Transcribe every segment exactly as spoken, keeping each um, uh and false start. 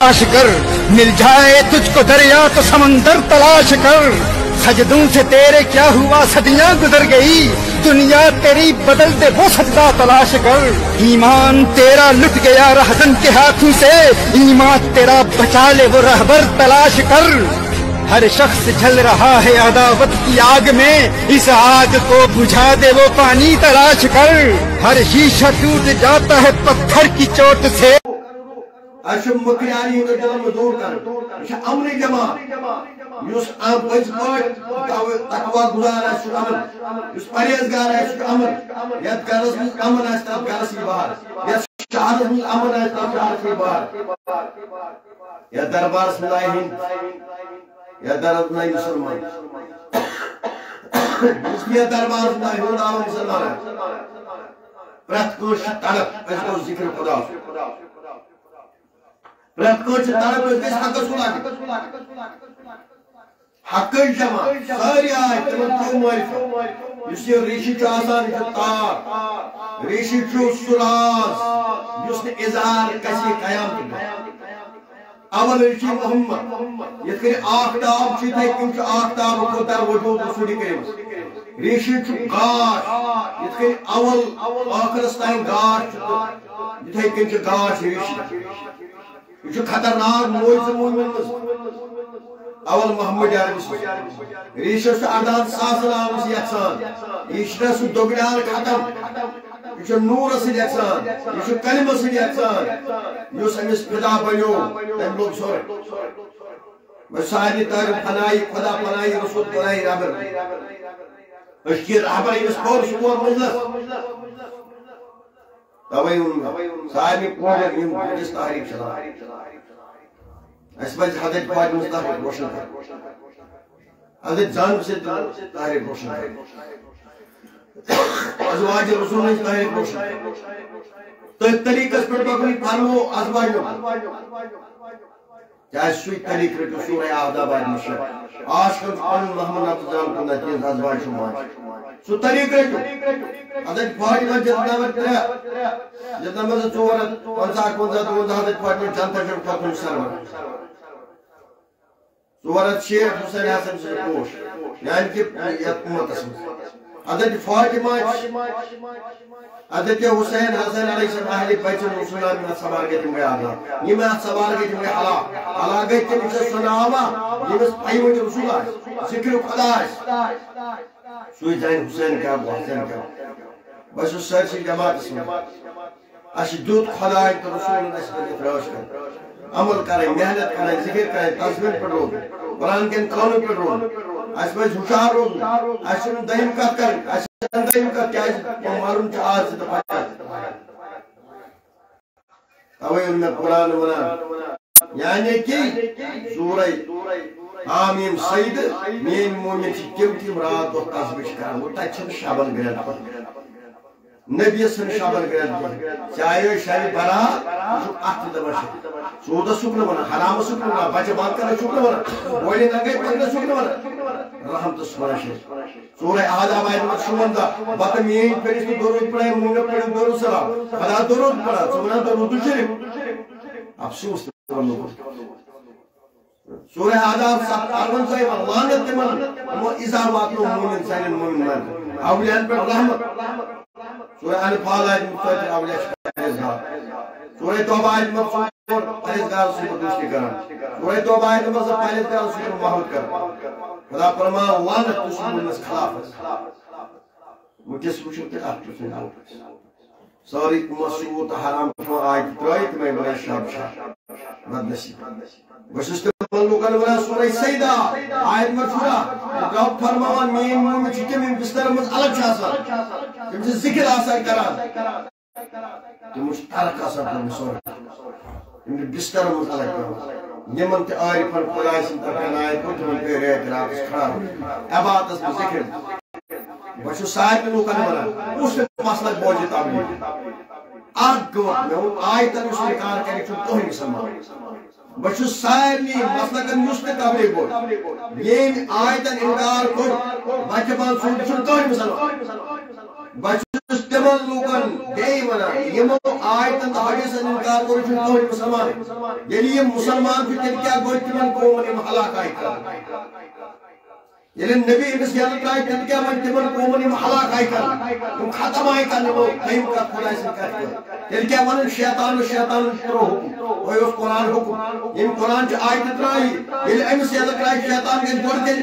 तलाश कर, मिल जाए तुझको दरिया तो समंदर तलाश कर। सजदों से तेरे क्या हुआ, सदियां गुजर गई, दुनिया तेरी बदल दे वो सजदा तलाश कर। ईमान तेरा लुट गया रहजन के हाथों से, ईमान तेरा बचा ले वो रहबर तलाश कर। हर शख्स जल रहा है अदावत की आग में, इस आग को बुझा दे वो पानी तलाश कर। हर शीशा टूट जाता है पत्थर की चोट से। मकरानी दूर कर अमन जमात तकवा गुजार अमन परहेजगार अमन यथ गरस मज अमन तथ गरस बाहर शहर मज अमन तथ शहर बाहर यथ दरबार यथ दर मुसलमान दरबार मुसलमान प्रत तड़प जिक्र खुदा प्रत तड़प हकस हक जमा सारी आय तम मारिफ ऋषि तार ऋषि सुराज इजहार कसी कयाम अवल ऋषि मोहम्मद ये आखताब तम आखताब खुतर वजूद रसूल करीम ऋषि गाश ये अवल आखरस तान गाश ये कन गाश ऋषि यह खतरनाक मोज अवल मोहम्मद अरबी ऋषि अरदान सास यसान यह सह दोगनान खत्म यह नूर ससान यह कलम ससान अमिस फिदा बनो तम लोग सोर सारे तारीफ पनाई खुदा पनाई रसूल पनाई रबर रबर अमिस पोर सोर मजलस तवे सारे पूरे तारीख चलान हजरत फातिमा तारीख रोशन कर हजरत जान से तारीख रोशन कर अज़वाज रसूल तारीख रोशन तो तरीक़स पे पकड़ी फरमो अज़वाज चाहे सुई तरीक़ रटो सूरह आदाब मशर आशिक मोहम्मद अब्दुल को नतीज अज़वाज शुमार सु तरीक़ रटो हजरत फातिमा जद नंबर तीन जद नंबर चौवन पंचाक पंचाक हजरत फातिमा जनता जब फातिमा सरवर सूरत शेख हुसैन हसन से पोश यानी कि उम्मत हजरत फातिमा हजरत हुसैन हसन अलैहिस्सलाम अहले बैत रसूल में सवाल के तुम आना ये मैं सवाल के तुम हला हला गए तुम से सुनावा ये बस पाई रसूल जिक्र खुदा सुई जाइन हुसैन का हुसैन का बस उस सर से जमात में अशदूत खुदा तो रसूल ने इसमें फराश कर अमल करें मेहनत करें जिक्र करें तस्बीह पढ़ो कुरान के कानून पढ़ो असमझ हुशार हो असम दहीम का कर असम दहीम का क्या मालूम था आज तो पता अवे उनमें कुरान बना यानी कि सूरह आमीम सईद मेन मोमिन की किम रात और तस्बीह कर वो तचन शाबन गया नबी सन शाबन गया चाहे शायद बरा जो आठ दबश सोदा सुकन बना हराम सुकन बना बच्चे बात कर सुकन बना बोले ना गए पकड़ सुकन बना रहम तो सुबह सूरह आदाब आयत में शुमंदा बात में फिर इसको दरूद पढ़े मुंह में पढ़े दरूद सलाम खदा दरूद पढ़ा सुबह दरूद शरीफ अफसोस सूरह आदाब सब अरवन साहिब अल्लाह ने तमन वो इजाबात लो मोमिन साइन मोमिन मान अवलियान पर रहमत सूरह अनफाल आयत में कहते अवलिया परहेजगार सूरह तौबा आयत में परहेजगार से दुष्टि करना सूरह तौबा आयत में परहेजगार से मोहब्बत कर खुदा फरमा लानत दुश्मन के खिलाफ वो किस कुछ के आप तो सारी मसूत हराम को आयत त्रैत में बड़ा शाब शाब बदनसीब वशिष्ठ लोगन वना सूरह सईदा आयत में छुरा रब फरमान मेन मुंह छिके में बिस्तर में अलग छासा तुम से जिक्र आसर करा तुम मुश्तारक आसर तुम सोर तुम बिस्तर में अलग करा यमन ते आयत पर खुदा से तकनाए को तुम पे रे रात खड़ा इबादत में जिक्र बशु साहिब लोगन वना उस मसला बोझ ताबली आग में आयत में स्वीकार करे तो ही मुसलमान बशु सारी मसलकन मुस्ते तबलीग बोल ये आयतन इनकार को बचपन सुन सुन तो ही मुसलमान बशु تمام لوگن بیئی ونا یمو آیتن حدیثن انکار کرو چھن کوئی مسلمان یعنی یہ مسلمان کی تل کیا گوئی تمام قومن ہلاک آئی کر یعنی نبی انس یادت آئی تل کیا من تمام قومن ہلاک آئی کر تم ختم آئی کر وہ قیم کا خدا سے کر تل کیا من شیطان و شیطان کرو حکم وہی اس قرآن حکم ان قرآن چ آیت ترائی یعنی انس یادت آئی شیطان کے گوڑ کے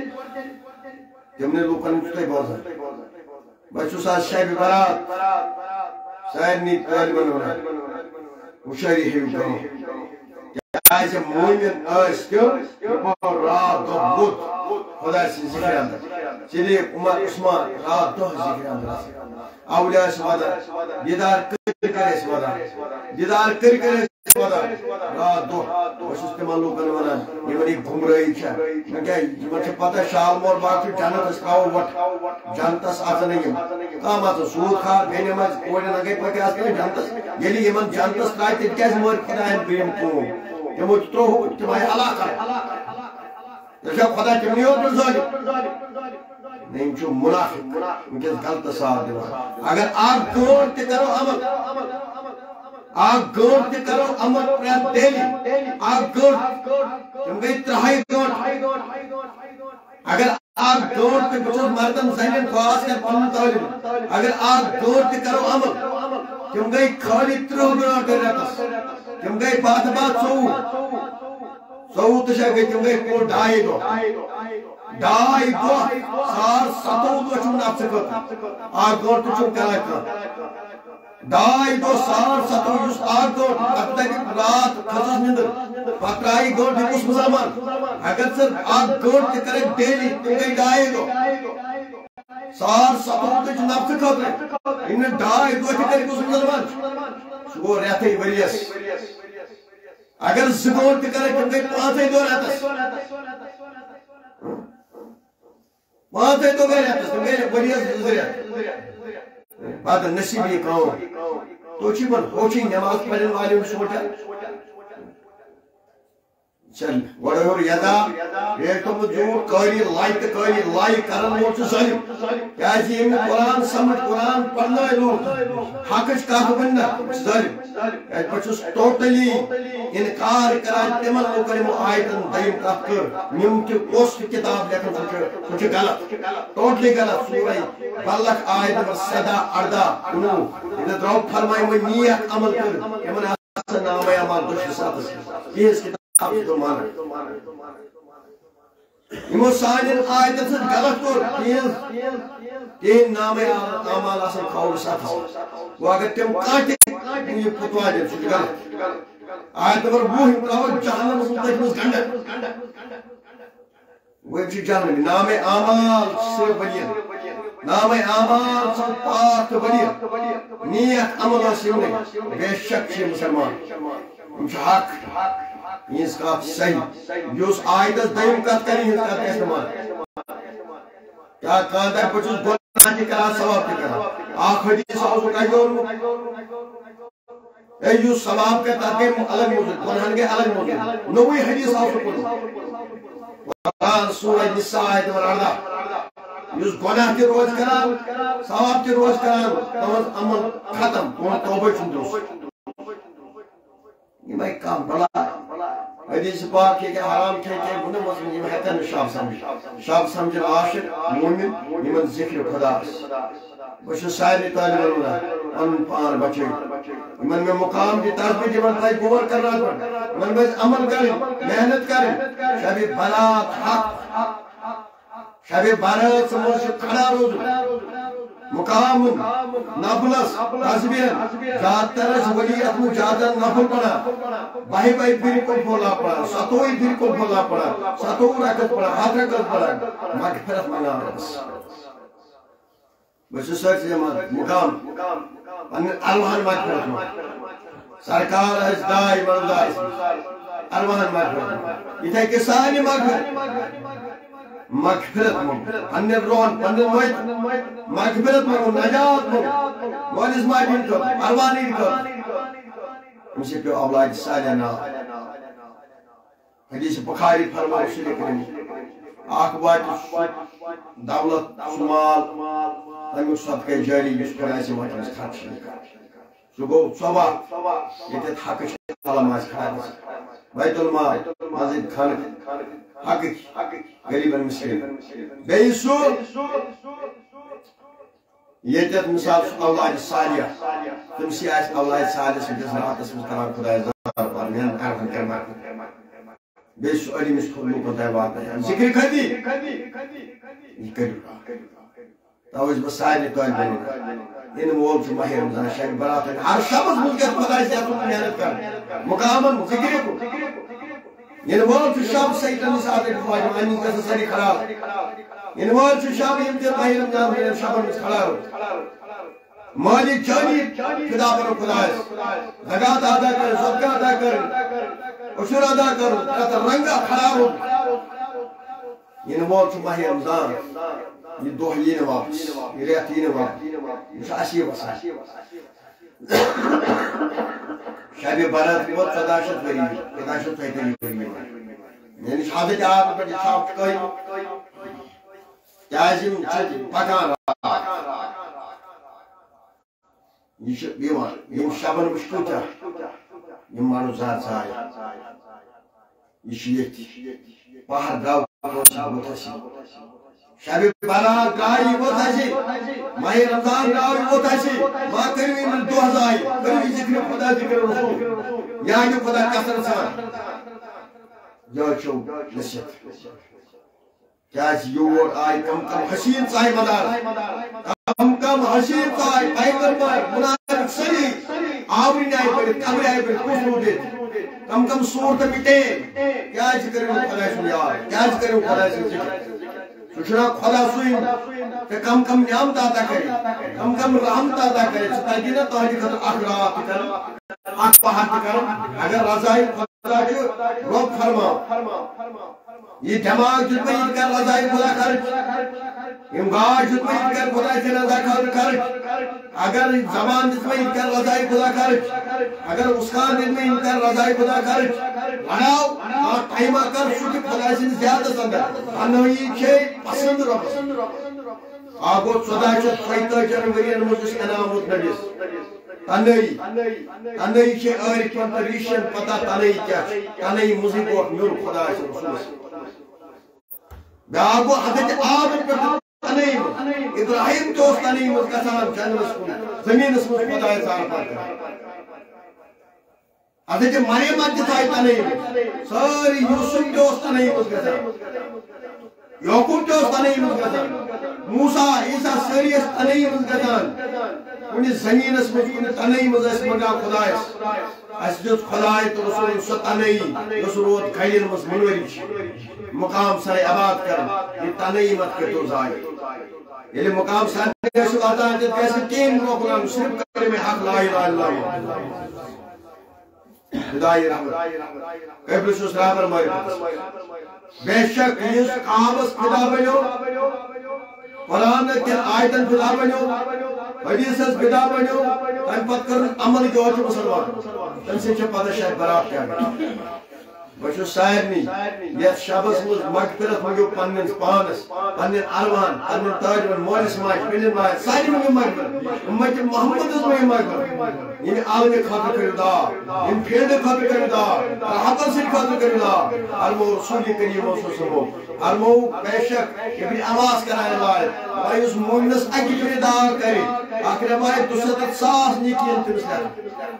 تمنے لوگن چھتے بازا بچو ساتھ شیب برات سائر نیت طالبان ہونا مشاری ہے کرو کیاسے مومن آس کیوں وہ رات دو بود خدا سے ذکر اندر چلی عمر عثمان رات دو ذکر اندر اولیاء سوادا دیدار کر کرے سوادا دیدار کر کرے سوادا رات دو بس استعمال لوگن وانا یہ منی گھوم رہی چھا کیا یہ مجھے پتہ شال مور باقی جانت اس کاؤ وٹ جانت اس آتا نہیں کام آتا سود کھا بینے مجھ کوڑے نگے پاکے آتا نہیں جانت اس یعنی یہ من جانت اس کھائی تیت کیسے مور خدا ہے بیم کون یہ مجھ تو ہو تمہیں علاقہ جیسے خدا چمنی ہو تو ظالم نہیں چھو منافق مجھے غلط ساتھ دیوا اگر آپ گور تے کرو عمل آپ گور تے کرو عمل پریت دیلی آپ گور تم گئی ترہائی گور اگر آپ گور تے بچوز مردم زینن خواست کر پن تعلیم اگر آپ گور تے کرو عمل تم گئی خالی ترہ گناہ کر رہتا تم گئی بات بات سو سو تشا گئی تم گئی کو ڈائی دو ڈائی دو سار ستو دو چون آپ سے کرتا آپ گور تے چون کرا کرا ڈائی دو سار ستو جس آگ گور اکتا کہ رات خصوص نندر پترائی گور بھی کس مسلمان اگر سر آگ گور تے کرے ڈیلی تم گئی ڈائی دو سار ستو دو چون آپ سے کرتا انہیں ڈائی دو تے کرے کس مسلمان شکو رہتے ہی بریس اگر زگور تے کرے تم گئی پانچ ہی دو رہتا پانچ ہی دو گئی رہتا تم گئی بریس ذریعہ بعد نصیب یہ کام تو چی من ہوچی نماز پڑھن والے سوچا چل وڑے اور یدا یہ تو جو کاری لائٹ کاری لائی کرن وہ تو ظالم کیا جی ان قرآن سمجھ قرآن پڑھنا ہے لوگ حقش کا بننا ظالم کیا بچوس ٹوٹلی انکار کرائے تمن کو کریم آیتن دائم کات کر نیم کی پوسٹ کتاب لیکن کچھ غلط ٹوٹلی غلط سورہ بلق آیت نمبر سدہ اردہ انو یہ دراؤ فرمائی میں نیک عمل کر یمن آسان نام عمل دوشی ساتھ یہ اس کتاب آپ تو مانا امو سائنین آیت سے غلط کر تین نام اعمال آسان کھاؤ ساتھ وہ اگر تم کاٹے یہ فتوا دے چھوٹ غلط آیت نمبر وہ ہمراو جہنم سے تجمز گنڈر وہ ایک جہنم نام اعمال سے بلین نام اعمال سے پاک بلین نیک عمل آسان بے شک سے مسلمان انچہ حق یہ اس کا صحیح جو اس آیت دائم کات کریں اس کا استعمال کیا کہتا ہے پچھوس گناہ کی کرا ثواب کی کرا آخ حدیث آسو کہا جو اے جو ثواب کے ترکیم الگ موجود گناہ کے الگ موجود نوی حدیث آسو کرو قرآن سورہ نساء آیت نمبر اردہ جو گناہ کی روز کرا ثواب کی روز کرا تمہت عمل ختم وہ توبہ چندروس یہ میں کام بڑا حدیث پاک ہے کہ حرام کھے کے گناہ مسلم یہ ہے تن شاب سمجھ شاب سمجھ عاشق مومن یہ ذکر خدا بش سائر طالب علم ان پان بچے من میں مقام کی تربیت من بھائی گور کر رہا ہوں من بھائی عمل کریں محنت کریں شب برات حق شب برات سمجھ کھڑا روز مقام نفلس حسبین جاترس ولیت مجادن نفل پڑا بائی بائی پھر کو بھولا پڑا ستوئی پھر کو بھولا پڑا ستو رکت پڑا ہاتھ رکت پڑا مغفرت منا رس بس سچ جماعت مقام الوہن مغفرت منا سرکار از دائی مردائی الوہن مغفرت یہ تھا کہ سانی مغفرت مغفرت مو ان روحن پن موت مغفرت مو نجات مو وانس ماجن کو ارمانی کو ان سے پہ اولاد سالنا حدیث بخاری فرمائے شریف کریں اخ وات دولت شمال تمیک صدقہ جاری اس خدا سے واتنس خرچ سہ گو صبح یہ حق علم آس خراب بیت المال مسجد خانہ حق غریبن مسکین بیٚیہِ سُہ ییٚتٮ۪تھ مثال سُہ اولاد صالح تٔمسٕے آسہِ اولاد صالح سٕنٛدِس راتس منٛز کران خۄداے زار پار میٛانٮ۪ن عرفن کر مر بیٚیہِ سُہ أڑمِس لوٗکن تام واتناوان ذِکرِ خٔدی یہِ کٔرِو توے چھُس بہٕ سارنٕے طٲلبہِ علمن یِنہٕ وول چھُ ماہِ رمضان شبِ برات ہر شبس منٛز گژھِ خۄداے صٲبن محنت کرٕنۍ مقامن ذِکرِ کُن یِنہٕ وول چھُ شب سیٹن ساتن فاجم اَمہِ منٛز گژھن سٲری خراب یِنہٕ وول چھُ شب یِم تہِ ماہِ رمضان ہٕنٛدٮ۪ن شبن منٛز خراب مالک جانی فدا کرو خدایس زکات ادا کرو صدقہ ادا کرو عشر ادا کرو تتھ رنگا خراب ہو یِنہٕ وول چھُ ماہِ رمضان یہ دۄہ یی نہٕ واپس یہ رٮ۪تھ یی نہٕ واپس یہِ چھُ اسی وسان شبِ برات ووت ژۄداہ شیٚتھ ؤری ژۄداہ شیٚتھ ژۄیتٲجی ؤری مےٚ نِش حضرت آبہٕ پٮ۪ٹھ یہِ چھاپ قٲیِم کیٛازِ یِم چھِ پکان یہ یِوان یِم شبن وٕچھ کۭتیاہ یِم مانو زاد ژاے یہِ چھُ ییٚتہِ پہر درٛاو ووت اَسہِ شب برات درٛاو یہِ ووت اَسہِ ماہِ رمضان درٛاو یہِ ووت اَسہِ ما کٔرِو یِمن دۄہ ضایہِ کٔرِو یہِ ذِکرِ خۄدا ذِکرِ رسوٗل یانہِ خۄدا کثرت سان یہِ چھُو نصیحت کیٛازِ یور آیہِ کم کم حسیٖن ژاے مدار کم کم حسیٖن ژاے پیغمبر منافق سٲری آورِنۍ آیہِ پٔرِتھ قبرِ آیہِ پٔرِتھ کُس روٗدِتھ کم کم صوٗرتہٕ مِٹے کیٛازِ کٔرِو نہٕ خۄداے سُنٛد یاد کیٛازِ کٔرِو خۄداے سُنٛد ذِکر سُہ چھُنا خۄدا سُے ژےٚ کم کم نعمت عطا کٔرِتھ کم کم رحمت عطا کٔرِتھ سُہ تگہِ نا تُہنٛدِ خٲطرٕ اکھ رات تہِ کرُن اکھ پہر تہِ کرُن اگر رضایہِ خۄدا چھُ رۄب فرماو یہ دماغ دیُت مےٚ یہِ تہِ کر رضایہِ خۄدا خرٕچ یِم گاش دیُت مےٚ یہِ تہِ کر خۄداے سٕنٛدِ رضا خٲطرٕ خرٕچ اگر زبان دِژ مےٚ یہِ تہِ کر رضایہِ خۄدا خرٕچ اگر اُسکان دِژ مےٚ یہِ تہِ کر رضایہِ خۄدا خرٕچ بناو کانٛہہ ٹایما کر سُہ تہِ خۄداے سٕنٛدِس زیادس اندر بنٲیی چھے پسنٛد رۄبس اکھ گوٚو ژۄداہ شیٚتھ ژۄیتٲجِین ؤرین منٛز یُس انعام ووت نبِیس تنٲیی تنٲیی چھے ٲرۍ کٮ۪ن تہٕ ریٖشن پتہ تنٲیی کیٛاہ چھِ تنٲیی منٛزٕے ووت میوٚن خۄداے سُنٛد رسوٗلس بیٛاکھ گوٚو حضرت آبہٕ پٮ۪ٹھ تنٲیی منٛز ابراہیم تہِ اوس تنٲیی منٛز گژھان جنگلس کُن زٔمیٖنس منٛز خۄداے زارپار کران حضرت مریم تہِ ژاے تنٲیی منٛز سٲری یوٗسف تہِ اوس تنٲیی منٛز گژھان یعقوب تہِ اوس تنٲیی منٛز گژھان موسیٰ عیٖسیٰ سٲری ٲسۍ تنٲیی منٛز گژھان کُنہِ زٔمیٖنس منٛز کُنہِ تنٲیی منٛز ٲسۍ منگان خۄدایس اَسہِ دیُت خۄداے تہٕ رسوٗلن سۄ تنٲیی یۄس روٗد گرین منٛز مُنؤرِش مقام سارے آباد کران یہِ تنٲیی مت کٔرۍتو ضایع ییٚلہِ مقام سارے ٲسِو واتان تیٚلہِ گژھِ نہٕ کِہیٖنۍ برونٛہہ کُن صرف کٔرِ مےٚ حق لا اِلہَ اِلَّا اللہ خُدایہِ رحمت قبلہٕ چھُس رابر مٲرِتھ بے شک یُس کہاوس فِدا بنیو قرآن کٮ۪ن آیتن فِدا بنیو حدیثس فِدا بنیو تمہِ پتہٕ کٔرٕن عمل یور چھُ مُسلمان تمہِ سۭتۍ چھِ پتہ شاید برات کیٛاہ گژھِ بہٕ چھُس سارنٕے یتھ شبس منٛز مغفرت منٛگِو پننِس پانس پننٮ۪ن ارمان پننٮ۪ن طٲلبن مٲلِس ماجہِ بیٚنٮ۪ن ماجہِ سارنٕے منٛگِو مغفرت اُمتِ محمدس منٛگِو مغفرت ییٚمہِ عالمہِ خٲطرٕ کٔرِو دعا ییٚمہِ فیٖلڈٕ خٲطرٕ کٔرِو دعا رحمتن سٕنٛدِ خٲطرٕ کٔرِو دعا فرمو رسوٗلِ کریٖمو صلی اللہ علیہ وسلم فرمو بے شک ابن عباس کران رِوایت وۄنۍ یُس مومنس اکہِ پھِرِ دعا کرِ اکھ رٮ۪وایت دُسَتتھ ساس نیکِین تٔمِس لٮ۪کھن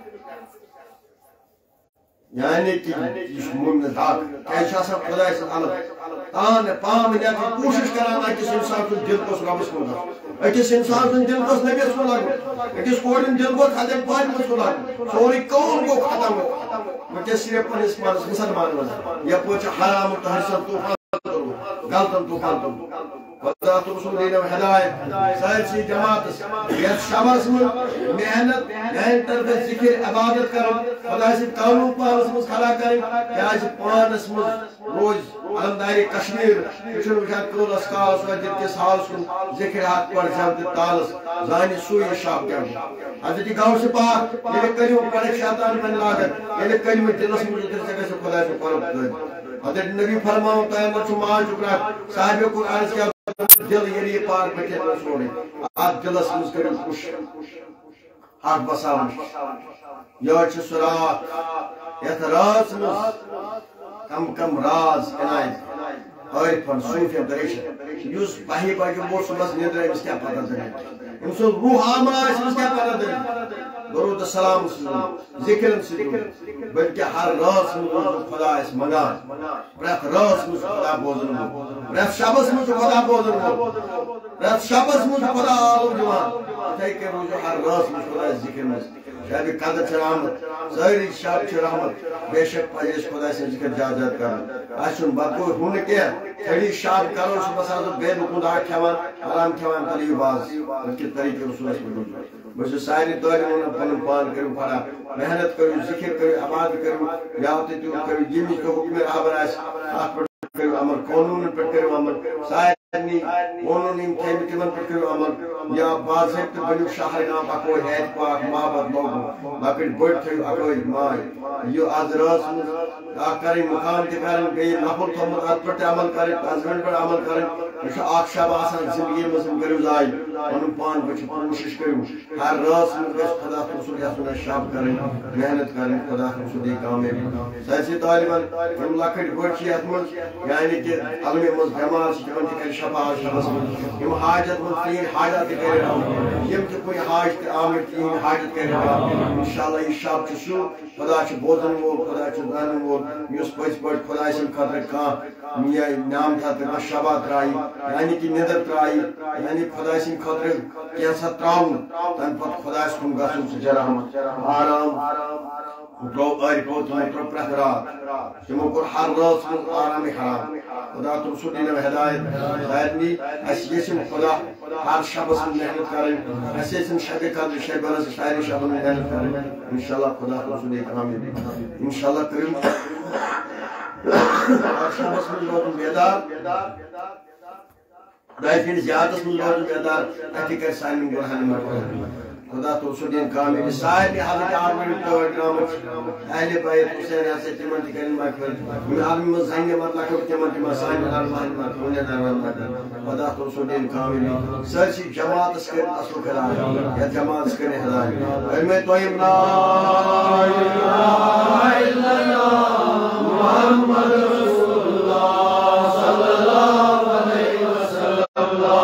یعنی کہ یہ مومن حق کیا آسان خداے سن الگ تان پام نیت کوشش کران اکس انسان سن دل گوس ربس کن اکس انسان سن دل گوس نبیس کن لگ اکس کورن دل گوس خدم پاٹمس کن لگ سوری کون گو ختم وکس صرف پنس پانس مسلمان ون یپور حرام تو حرسن طوفان غلطن طوفان خدا تو رسول دینو ہدایت سارسی جماعتس یت شبس من محنت محنت طرف ذکر عبادت کرن خدا سے قانون پانس من کھڑا کرن کیاز پانس من روز علمداری کشمیر چھن وچھان کولس کاس و جتس حالس کن ذکر ہاتھ پڑھ جان تالس زانی سوئی شاپ کیا حضرت گاؤں سے پاک یہ کریو پڑھ شیطان بن لاگت یہ کلمہ دلس من ذکر سے خدا سے قرب حضرت نبی فرماؤ قیامت مان چکا صاحب کو عرض کیا دل یری پار پٹے چھوڑے آپ دلس مز کرو خوش حق بساون یہ چھ سرات یت راز مز کم کم راز عنایت عارفن صوفی دریشن یس بہی بجے وہ صبح نیندر امس کیا پتہ دے امس روح آما امس کیا پتہ دے درود السلام ذکر سے بلکہ ہر راز مز خدا اس منگان پرت راز مز خدا بوزن پرت شبس مز خدا بوزن پرت شبس مز خدا آلو جوان تے کہ روز ہر راز مز خدا ذکر مز شب قدر چھ رحمت ساری شب چھ رحمت بے شک پجس خدا سے ذکر جاجات کر اشن بدو ہن کیا تھڑی شب کرو صبح سازو بے نکودا کھوان آرام کھوان تلی باز کہ طریقے رسول اللہ بس ساری تعلیم پن پان کرو پڑا محنت کرو ذکر کرو عبادت کرو یاد تو کرو جمی کو حکم رہبر اس آپ کرو امر قانون پر کرو امر ساری قانون ان تمن پر کرو امر یا باضابط بنو شہر نام اکو ہے پاک محبت لوگو لکڑ بڑ تھو اکو مائی یہ ازراس کریں مقام تہ کریں بیٚیہِ نفر تھومت ات پٮ۪ٹھ عمل کریں ہسبینڈ پٮ۪ٹھ عمل کریں یہ چھُ اکھ شب آسان زندگی منٛز کٔرِو ضایع پنُن پان بچو کوشش کٔرِو ہر رٲژ منٛز گژھِ خدا رسول یژھُن اَسہِ شب کریں محنت کریں خدا رسول دی کامیٲبی سٲرسٕے طالبن یِم لۄکٕٹۍ بٔڑۍ چھِ یتھ منٛز یعنی کہ علمہِ منٛز بٮ۪مار چھِ تِمن تہِ کرِ شفا شبس منٛز یِم حاجت منٛز تِہنٛدۍ حاجت تہِ کرِ رحم یِم تہِ کُنہِ حاج تہِ آمٕتۍ تِہنٛدۍ حاجت کرِ رحم انشاءاللہ یہِ شب چھُ سُہ خدا چھُ بوزن وول خدا چھُ زانن وول یُس پٔزۍ پٲٹھۍ خدا سٕنٛدِ خٲطرٕ کانٛہہ یہ نام تھا کانٛہہ شبا ترٛایہِ یعنی کہ نِدٕر ترٛایہِ یعنی خدا سٕنٛدِ خٲطرٕ کینٛژھا ترٛاوُن تمہِ پتہٕ خدا کُن گژھُن سُہ چھُ رحمت آرام ترٛوو أرۍ پوٚو تِمو ترٛوو پرٛٮ۪تھ رات تِمو کوٚر ہر رٲژ منٛز آرامٕے حرام خدا تم سُہ دِنو ہدایت سارنٕے اَسہِ گژھِ خدا ہر شبس منٛز محنت کرٕنۍ اَسہِ ٲسِن شبِ قدر شبِ برس سارے شبن منٛز محنت کرٕنۍ انشاءاللہ خدا تم سُہ دی کامیٲبی انشاءاللہ کٔرِو ہر شبس منٛز روزُن بیدار خداے سٕنٛدِس یادس منٛز روزُن بیدار اَتہِ کرِ سانٮ۪ن گۄنہن مغفرت خدا تو سُہ دِنۍ کامیٲبی سارنٕے حضرت عالمٕنۍ تٲڑ درٛامٕژ اہلِ بیت حُسین ہسا تِمن تہِ کرن مغفرت یِم عالمہِ منٛز زنہِ مطلق تِمن تہِ ما سانہِ ارمانہِ ما کُنٮ۪ن ارمان خدا تو سُہ دِنۍ کامیٲبی سٲرسٕے جماعتس کٔرِن اصل ہدایت یتھ جماعتس کٔرِن ہدایت کٔرۍ تۄہہِ لا اِلہَ اِلَّا اللَّهُ محمد رسول اللہ صلی اللہ علیہ وسلم لا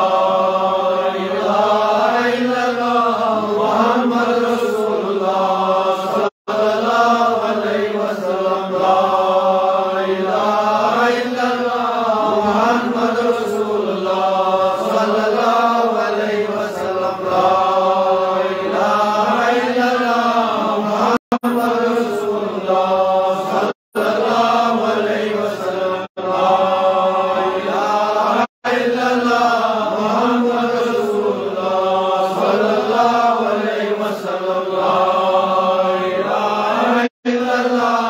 Allah